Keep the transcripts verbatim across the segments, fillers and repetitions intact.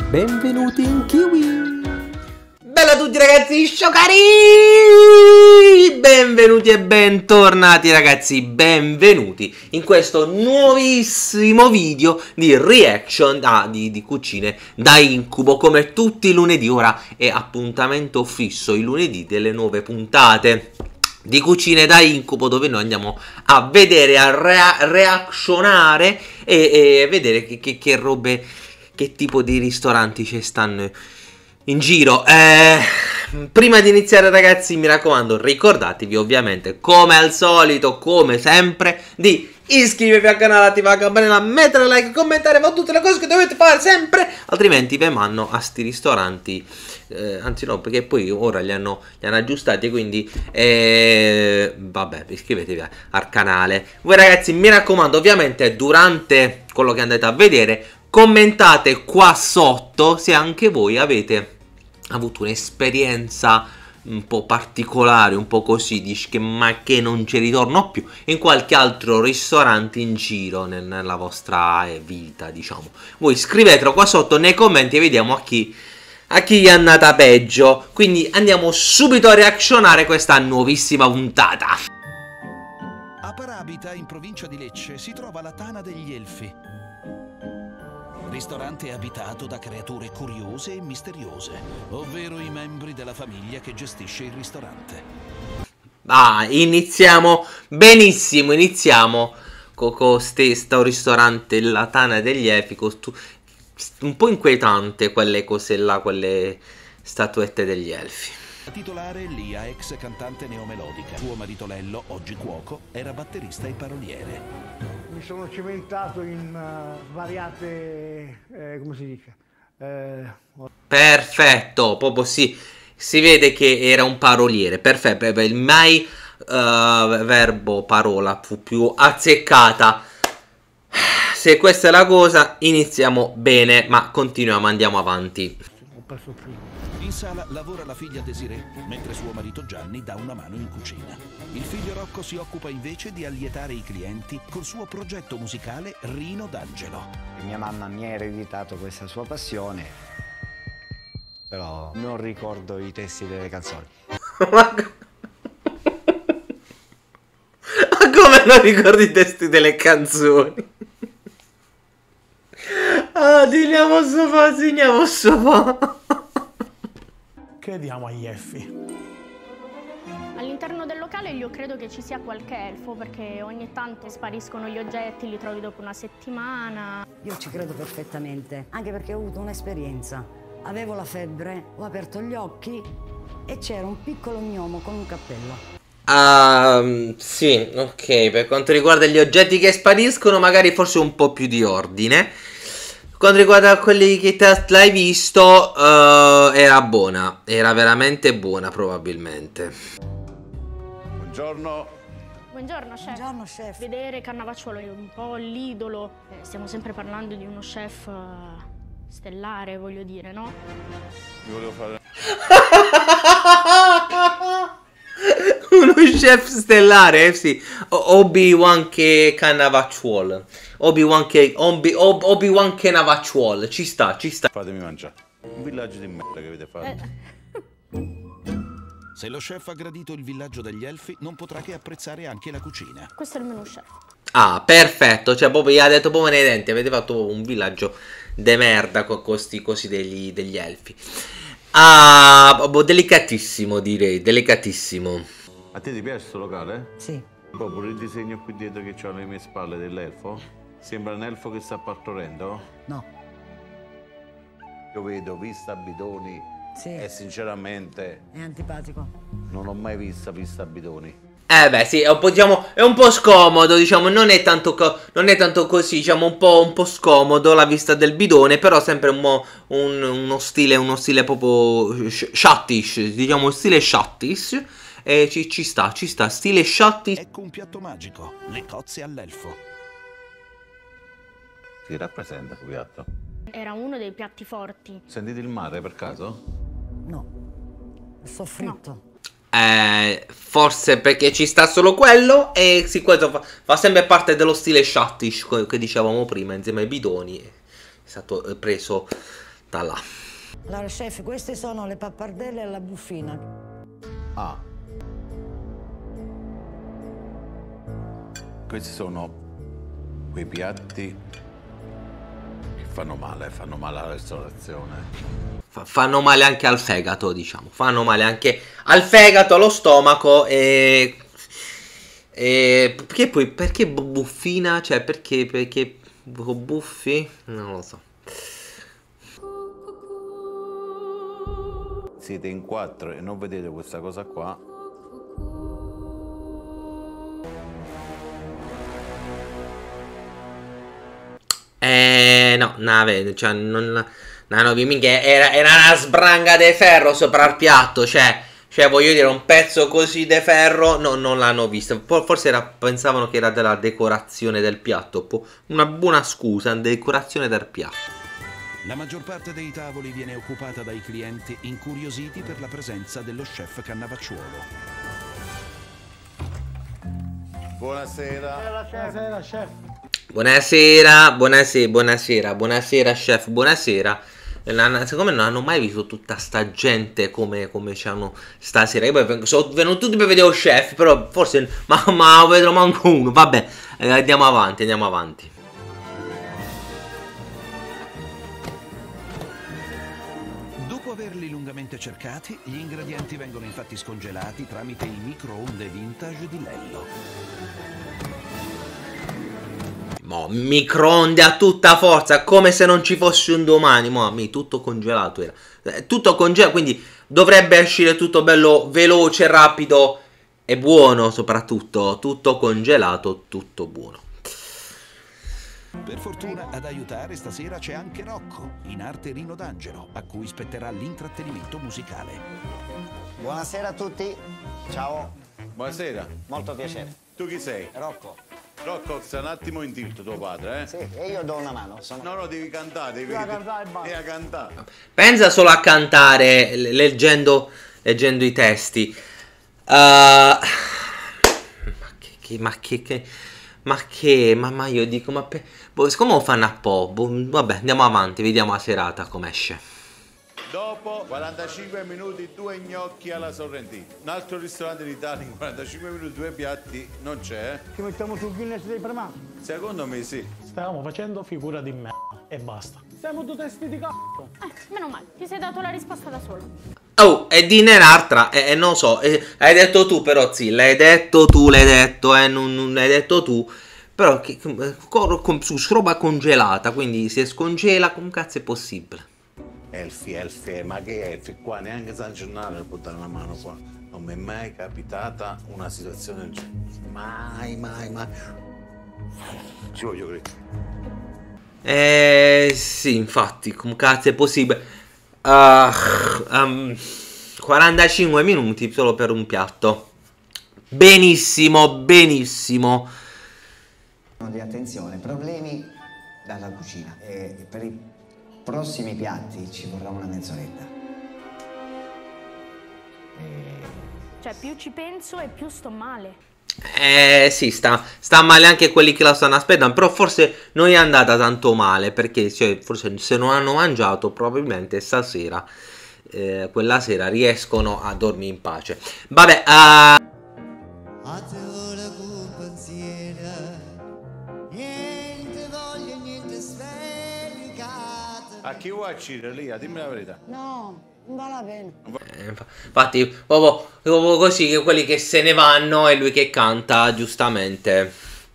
Benvenuti in Kiwi! Bella a tutti ragazzi, sciocari! Benvenuti e bentornati ragazzi, benvenuti in questo nuovissimo video di reaction ah, di, di cucine da incubo. Come tutti i lunedì, ora è appuntamento fisso i lunedì delle nuove puntate di cucine da incubo, dove noi andiamo a vedere, a rea reactionare e, e vedere che, che, che robe, che tipo di ristoranti ci stanno in giro. Eh, prima di iniziare ragazzi, mi raccomando, ricordatevi ovviamente, come al solito, come sempre, di iscrivervi al canale, attivare la campanella, mettere like, commentare, ma tutte le cose che dovete fare sempre, altrimenti vi mando a sti ristoranti. Eh, anzi no, perché poi ora li hanno, li hanno aggiustati, quindi eh, vabbè, iscrivetevi al canale. Voi ragazzi, mi raccomando, ovviamente durante quello che andate a vedere, commentate qua sotto se anche voi avete avuto un'esperienza un po' particolare, un po' così, dici che ma che non ci ritorno più, in qualche altro ristorante in giro nel, nella vostra eh, vita, diciamo. Voi scrivetelo qua sotto nei commenti e vediamo a chi, a chi è andata peggio. Quindi andiamo subito a reaczionare questa nuovissima puntata. A Parabita, in provincia di Lecce, si trova la Tana degli Elfi. Ristorante abitato da creature curiose e misteriose, ovvero i membri della famiglia che gestisce il ristorante. Ah, iniziamo benissimo, iniziamo con questo ristorante, la Tana degli Elfi, un po' inquietante quelle cose là, quelle statuette degli Elfi. La titolare Lia, ex cantante neomelodica. Suo marito Lello, oggi cuoco, era batterista e paroliere. Mi sono cimentato in uh, svariate, eh, come si dice? Eh, Perfetto, proprio sì, si vede che era un paroliere, perfetto, il mai uh, verbo parola fu più azzeccata. Se questa è la cosa, iniziamo bene, ma continuiamo, andiamo avanti. Ho perso il filo. In sala lavora la figlia Desiree, mentre suo marito Gianni dà una mano in cucina. Il figlio Rocco si occupa invece di allietare i clienti col suo progetto musicale Rino d'Angelo. Mia mamma mi ha ereditato questa sua passione, però non ricordo i testi delle canzoni. Ma come non ricordi i testi delle canzoni? Ah, teniamo sopra, teniamo sopra. Che diamo agli Effi? All'interno del locale io credo che ci sia qualche elfo, perché ogni tanto spariscono gli oggetti, li trovi dopo una settimana. Io ci credo perfettamente, anche perché ho avuto un'esperienza. Avevo la febbre, ho aperto gli occhi e c'era un piccolo gnomo con un cappello. Ah, uh, sì, ok, per quanto riguarda gli oggetti che spariscono, magari forse un po' più di ordine. Quanto riguarda quelli che test l'hai visto, uh, era buona, era veramente buona probabilmente. Buongiorno. Buongiorno chef. Buongiorno chef. Vedere Cannavacciuolo è un po' l'idolo, eh, stiamo sempre parlando di uno chef uh, stellare, voglio dire, no? Mi volevo fare... Uno chef stellare, eh sì. Obi-Wan che Cannavacciuolo. Obi-Wan che Obi-Wan che Cannavacciuolo. Ci sta, ci sta. Fatemi mangiare. Un villaggio di merda che avete fatto. Eh. Se lo chef ha gradito il villaggio degli Elfi, non potrà che apprezzare anche la cucina. Questo è il menù chef. Ah, perfetto. Cioè, proprio gli ha detto proprio nei denti. Avete fatto un villaggio de merda con questi cosi degli, degli Elfi. Ah, proprio delicatissimo, direi. Delicatissimo. A te ti piace questo locale? Sì. Poi pure il disegno qui dietro che c'ho alle mie spalle dell'elfo? Sembra un elfo che sta partorendo? No. Io vedo Pista Bidoni Sì. e sinceramente È antipatico. non ho mai visto Pista Bidoni. Eh beh sì, è un po', diciamo, è un po' scomodo, diciamo, non è tanto, non è tanto così, diciamo, un po', un po' scomodo la vista del bidone, però sempre un, un, uno stile, uno stile proprio shattish, diciamo, stile shattish, e ci, ci sta, ci sta, stile shattish. Ecco un piatto magico, le cozze all'elfo. Si rappresenta questo piatto? Era uno dei piatti forti. Sentite il mare per caso? No. È soffritto. No. Eh, forse perché ci sta solo quello. E sì, questo fa, fa sempre parte dello stile shattish che dicevamo prima, insieme ai bidoni. È stato preso da là. Allora, chef, queste sono le pappardelle alla buffina. Ah. Questi sono quei piatti che fanno male, fanno male alla ristorazione. Fanno male anche al fegato, diciamo. Fanno male anche al fegato, allo stomaco e... e perché poi, perché buffina? Cioè, perché, perché buffi? Non lo so. Siete in quattro e non vedete questa cosa qua. Eh, no, no, vedi, cioè, non... No, no, minchia, era, era una sbranga di ferro sopra il piatto, cioè, cioè, voglio dire, un pezzo così di ferro, no, non l'hanno visto. Forse era, pensavano che era della decorazione del piatto, una buona scusa, decorazione del piatto. La maggior parte dei tavoli viene occupata dai clienti incuriositi per la presenza dello chef Cannavacciuolo. Buonasera. Buonasera, chef. Buonasera, buonasera, buonasera, buonasera, chef, buonasera. Secondo me non hanno mai visto tutta sta gente come, come c'hanno stasera. Io poi sono venuti tutti per vedere lo chef, però forse ma, ma vedrò manco uno. Vabbè, eh, andiamo avanti, andiamo avanti. Dopo averli lungamente cercati, gli ingredienti vengono infatti scongelati tramite i microonde vintage di Lello. Mo, microonde a tutta forza, come se non ci fosse un domani. Mo, mi, tutto congelato era. Tutto congelato, quindi dovrebbe uscire tutto bello veloce, rapido e buono soprattutto. Tutto congelato, tutto buono. Per fortuna ad aiutare stasera c'è anche Rocco, in arte Rino d'Angelo, a cui spetterà l'intrattenimento musicale. Buonasera a tutti. Ciao. Buonasera. Molto piacere. Tu chi sei? Rocco. Rocco, stai un attimo in tilt tuo padre, eh? Sì, e io do una mano. Sono... No, no, devi cantare, devi, Devi cantare e basta. devi cantare. Pensa solo a cantare leggendo, leggendo i testi. Uh, ma che, ma che, che, ma che, ma, ma io dico, ma per, boh, come lo fanno a po'? Boh, vabbè, andiamo avanti, vediamo la serata come esce. Dopo quarantacinque minuti due gnocchi alla sorrentina. Un altro ristorante d'Italia in quarantacinque minuti due piatti non c'è. Ci mettiamo sul Guinness dei primati. Secondo me sì. Stavamo facendo figura di me e basta. Siamo due testi di c***o. Eh, meno male, ti sei dato la risposta da solo. Oh, e di un'altra, e eh, non so, eh, hai detto tu però, sì, l'hai detto tu, l'hai detto, eh, non, non l'hai detto tu. Però che, con, con, su roba congelata, quindi se scongela, come cazzo è possibile? Elfi, elfi, ma che elfi? Qua neanche San Gennaro per buttare una mano qua. Non mi è mai capitata una situazione del genere. Mai, mai, mai. Ci voglio credere. Eh, sì, infatti, come cazzo è possibile? Uh, um, quarantacinque minuti solo per un piatto. Benissimo, benissimo. Di attenzione, problemi dalla cucina. E per i prossimi piatti ci vorrà una mezz'oretta. E... Cioè, più ci penso e più sto male. Eh sì, sta, sta male anche quelli che la stanno aspettando. Però forse non è andata tanto male, perché cioè, forse se non hanno mangiato probabilmente stasera, eh, quella sera riescono a dormire in pace. Vabbè, uh... A chi vuoi uccidere, Lia? Dimmi la verità. No, non vale la pena. Eh, infatti, proprio, proprio così, che quelli che se ne vanno e lui che canta, giustamente.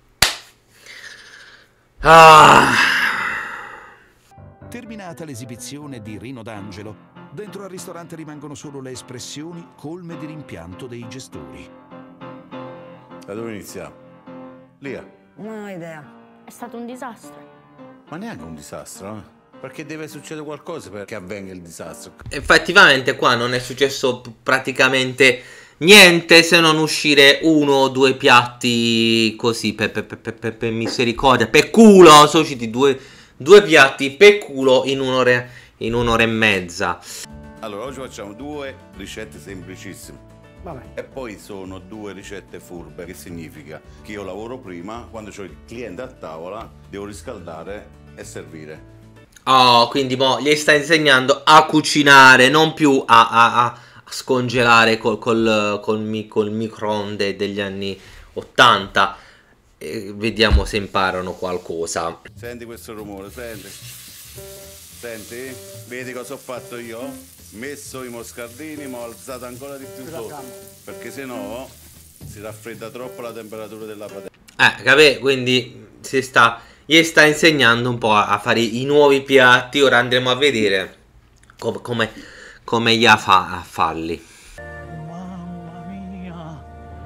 Ah. Terminata l'esibizione di Rino d'Angelo, dentro al ristorante rimangono solo le espressioni colme di rimpianto dei gestori. Da dove iniziamo? Lia? Non ho idea. È stato un disastro. Ma neanche un disastro, no? Perché deve succedere qualcosa perché avvenga il disastro. Effettivamente qua non è successo praticamente niente, se non uscire uno o due piatti così per, per, per, per, per misericordia, per culo. Sono usciti due, due piatti per culo in un'ora in un'ora e mezza. Allora oggi facciamo due ricette semplicissime. Vabbè. E poi sono due ricette furbe, che significa che io lavoro prima, quando ho il cliente a tavola devo riscaldare e servire. Oh, quindi mo gli sta insegnando a cucinare, non più a, a, a scongelare col, col, col, col microonde degli anni ottanta. E vediamo se imparano qualcosa. Senti questo rumore, senti. Senti? Vedi cosa ho fatto io? Ho messo i moscardini, ma ho alzato ancora di più sotto. Perché sennò si raffredda troppo la temperatura della padella. Eh, capì? Quindi si sta, gli sta insegnando un po' a fare i nuovi piatti. Ora andremo a vedere com come, come gli fa a farli. Mamma mia.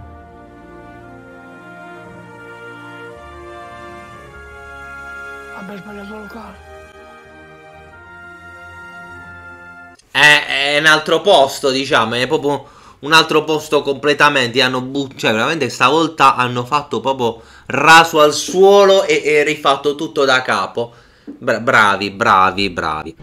Vabbè, sbagliato locale. È, è un altro posto, diciamo, è proprio un altro posto completamente. Hanno buttato, cioè veramente stavolta hanno fatto proprio raso al suolo e, e rifatto tutto da capo. Bra bravi, bravi, bravi.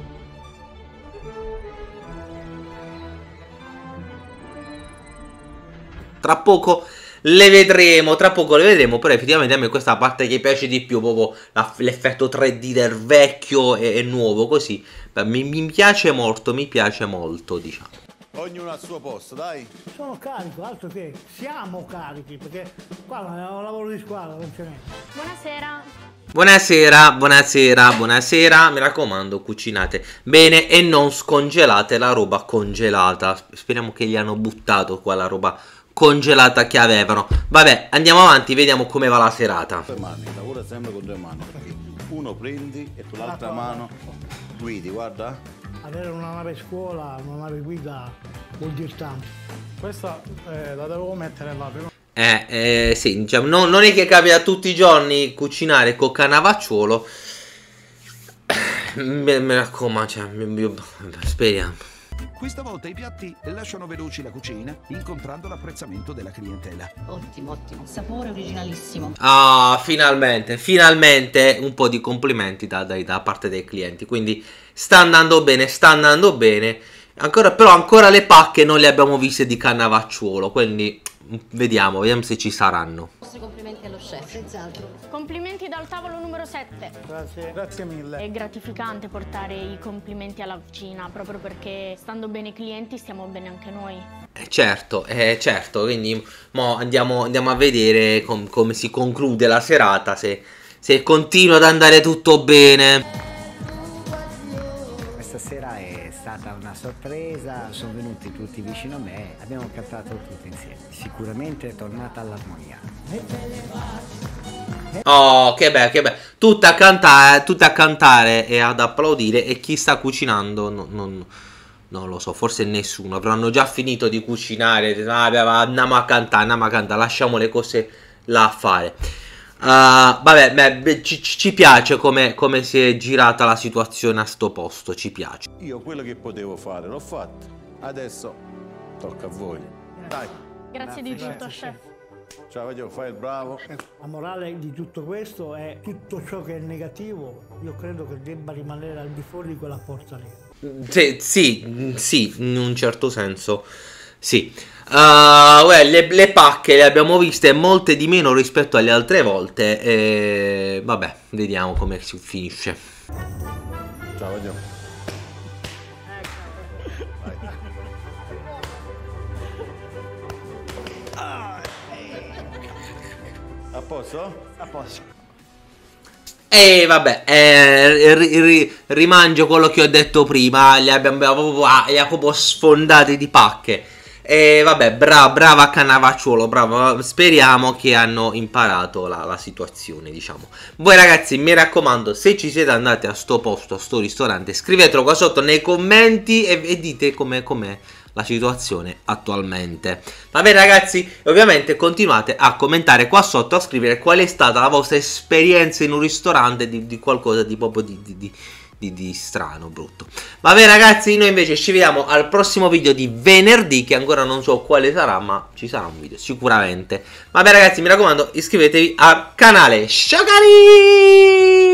Tra poco le vedremo, tra poco le vedremo, però effettivamente a me questa parte che piace di più, proprio l'effetto tre D del vecchio e, e nuovo, così. Beh, mi, mi piace molto, mi piace molto, diciamo. Ognuno al suo posto, dai. Sono carico, altro che siamo carichi, perché qua è un lavoro di squadra, non ce n'è. Buonasera. Buonasera, buonasera, buonasera. Mi raccomando, cucinate bene e non scongelate la roba congelata. Speriamo che gli hanno buttato qua la roba congelata che avevano. Vabbè, andiamo avanti, vediamo come va la serata. Due mani, lavora sempre con due mani. Uno prendi e tu l'altra mano guidi, guarda. Avere una nave scuola, una nave guida vuol dire tanto. Questa eh, la devo mettere là prima. Eh, eh, sì, diciamo, no, non è che capita tutti i giorni cucinare con Cannavacciuolo. Mi, mi raccomando, cioè, mi, speriamo. Questa volta i piatti lasciano veloci la cucina, incontrando l'apprezzamento della clientela. Ottimo, ottimo. Sapore originalissimo. Ah, finalmente, finalmente un po' di complimenti da, da, da parte dei clienti. Quindi sta andando bene, sta andando bene. Ancora, però ancora le pacche non le abbiamo viste di Cannavacciuolo, quindi vediamo, vediamo se ci saranno. I nostri complimenti allo chef. Senz'altro. Complimenti dal tavolo numero sette. Grazie, grazie mille. È gratificante portare i complimenti alla cucina, proprio perché stando bene i clienti stiamo bene anche noi. Eh, certo, eh, certo, quindi mo andiamo, andiamo a vedere com come si conclude la serata, se, se continua ad andare tutto bene. Questa sera è stata una sorpresa, sono venuti tutti vicino a me, abbiamo cantato tutti insieme. Sicuramente è tornata all'armonia. Oh, che bello, che bello. Tutte a cantare, tutte a cantare e ad applaudire, e chi sta cucinando non, non, non lo so, forse nessuno. Avranno già finito di cucinare, ah, andiamo a cantare, andiamo a cantare, lasciamo le cose là a fare. Uh, vabbè, beh, ci, ci piace come, come si è girata la situazione a sto posto, ci piace. Io quello che potevo fare l'ho fatto, adesso tocca a voi. Dai. Grazie, Grazie di tutto, chef. Ciao, voglio fai il bravo. La morale di tutto questo è tutto ciò che è negativo, io credo che debba rimanere al di fuori di quella porta lì. Sì, sì, sì, in un certo senso, sì. Uh, well, le, le pacche le abbiamo viste molte di meno rispetto alle altre volte. E vabbè, vediamo come si finisce. Ciao, voglio. A posto? A posto. E vabbè, eh, ri, ri, rimangio quello che ho detto prima. Li abbiamo, ah, li ha proprio sfondati di pacche. E vabbè, bra, brava Cannavacciuolo, bravo. Speriamo che hanno imparato la, la situazione, diciamo. Voi ragazzi, mi raccomando, se ci siete andati a sto posto, a sto ristorante, scrivetelo qua sotto nei commenti e, e dite com'è com'è la situazione attualmente. Va bene ragazzi, ovviamente continuate a commentare qua sotto, a scrivere qual è stata la vostra esperienza in un ristorante di, di qualcosa di proprio di, di, di Di, di strano, brutto. Va bene ragazzi, noi invece ci vediamo al prossimo video di venerdì, che ancora non so quale sarà, ma ci sarà un video sicuramente. Va bene ragazzi, mi raccomando, iscrivetevi al canale. Ciao cari!